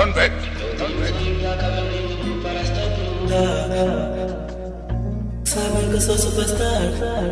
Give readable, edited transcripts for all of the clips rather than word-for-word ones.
Turn back. Sabem que eu sou superstar.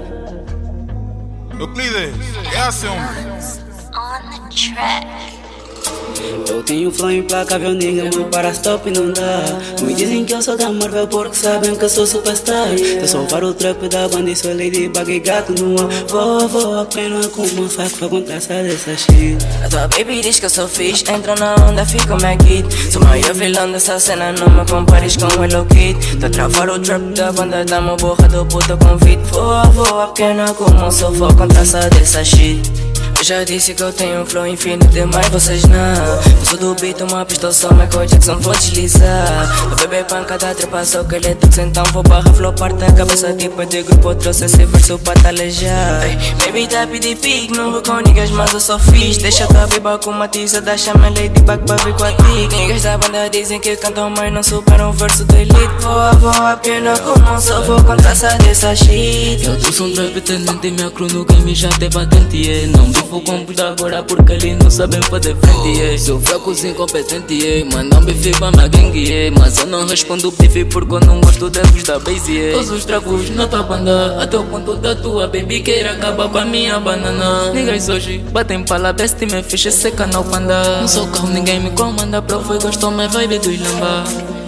Euclides, é assim, homem. On the track. Eu tenho flow implacável, nigga, meu para stop não dá. Me dizem que eu sou da Marvel porque sabem que eu sou superstar. Eu sou para o trap da banda e sou ladybug e gato no ar. Vou apenas com uma faca contra essa dessa shit. A tua baby diz que eu sou fixe, entro na onda, fico Magid. Sou o maior vilão dessa cena, não me compares com o Hello Kitty. Tô a travar o trap da banda, dá-me borra do puto convite. Vou apenas com uma só vou contra essa dessa shit. Eu já disse que eu tenho um flow infinito demais, vocês não. Eu sou do beat, uma pistola só, Michael Jackson vou deslizar. O bebê pancada, trepa só que ele é tox, então vou barra flow, parte a cabeça tipo de grupo. Trouxe esse verso pra talejar. Baby tá pedir pique, não vou com niggas, mas eu só fiz. Deixa tua beba com uma tiza, da chama ladybug pra vir com a tic. Niggas da banda dizem que cantam, mas não superam o verso do elite. Vou apenas como só vou contra essa dessa shit. Eu trouxe um trap tendente, minha crew no game já tem patente, não bifo com puta agora porque eles não sabem fazer frente, sou fraco, incompetente, mandam bife pra minha gangue, mas eu não respondo bife porque eu não gosto de vos da base. Todos os trapos na tua banda, até o ponto da tua baby queira acabar com a minha banana. Niggas hoje batem pala best e me ficha esse canal panda. Não sou carro, ninguém me comanda, prof, gostou minha vibe do Ilamba.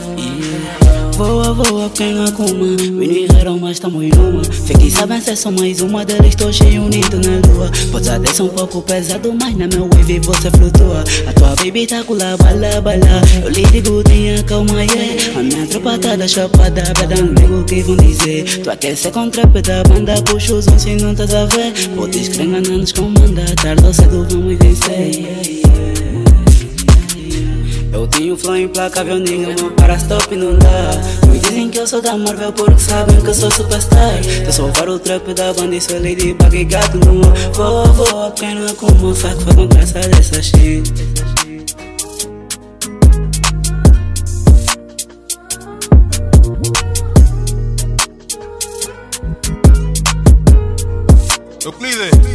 Voa, apenas com uma. Me ligaram, mas tamo em uma. Fiquem sabendo se sou mais uma deles, estou cheio unido na lua. Pode até ser um pouco pesado, mas na meu wave você flutua. A tua baby tá com la bala. Eu lhe digo, tenha calma, yeah. A minha tropa tá da chapada, bada, não ligo o que vão dizer. Tu aquece com trap da banda, puxa os se não estás a ver. Podes crer, não nos comanda, tarde ou cedo vamos vencer. Eu tenho flow implacável, nigga, meu para stop não dá. Me dizem que eu sou da Marvel porque sabem que eu sou superstar. Eu sou para o trap da banda e sou ladybug e gato no ar. Vou apenas com uma faca contra essa dessa shit. Euclides.